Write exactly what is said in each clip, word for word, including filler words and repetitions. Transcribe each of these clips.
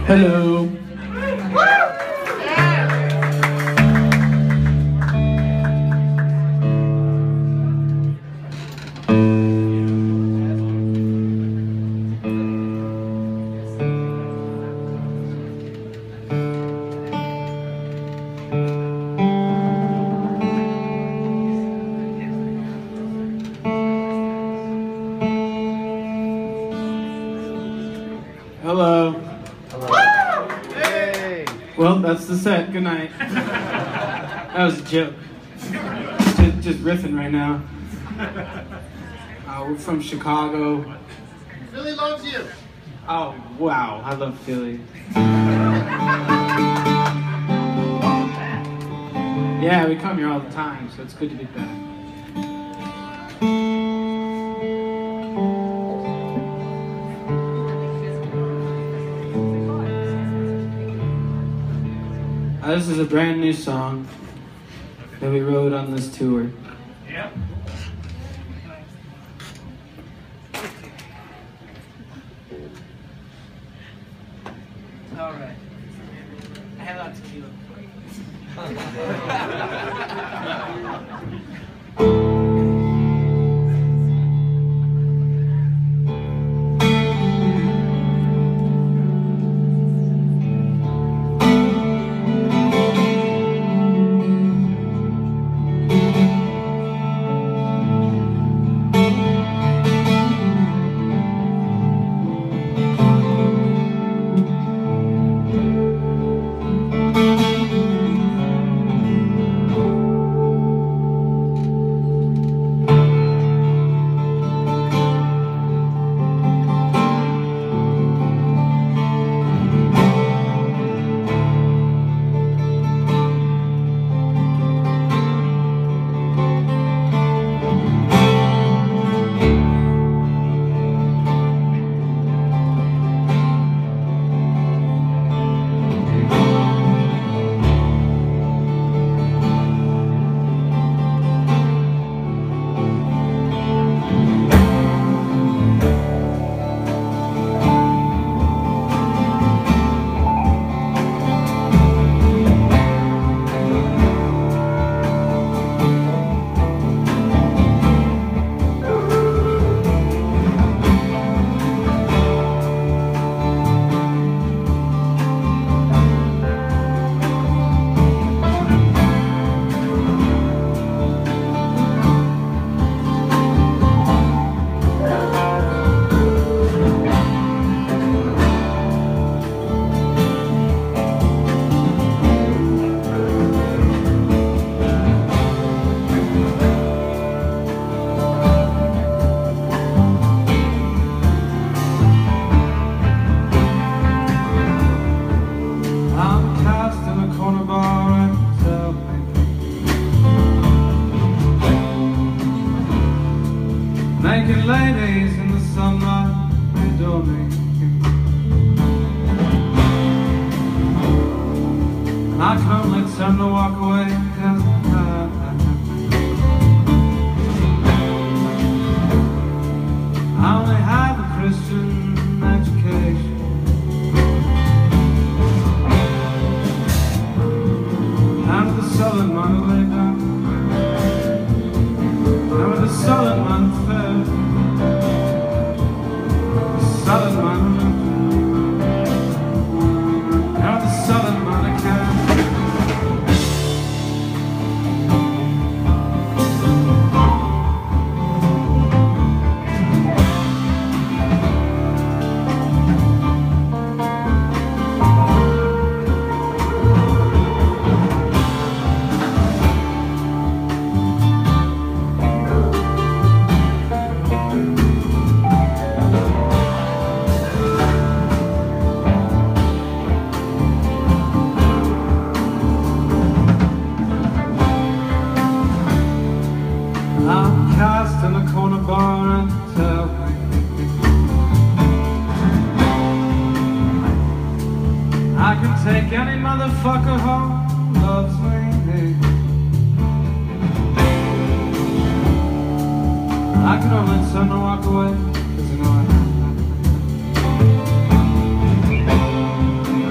Hello. Hello. Hello. Hey. Well, that's the set. Good night. That was a joke. Just, just riffing right now. Uh, we're from Chicago. Philly loves you. Oh, wow. I love Philly. Yeah, we come here all the time, so it's good to be back. Uh, this is a brand new song that we wrote on this tour. Yep. All right. I had a lot of tequila. Naked ladies in the sunlight adore me. I can only turn to walk away cause I, I only have a Christian education. Out of the sullen money laid down, out of the sullen money fell, the sullen money, out of the sullen money came. I'm cast in a corner bar and tell me I can take any motherfucker home who loves me. I can only turn to walk away cause you know I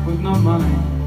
with no money.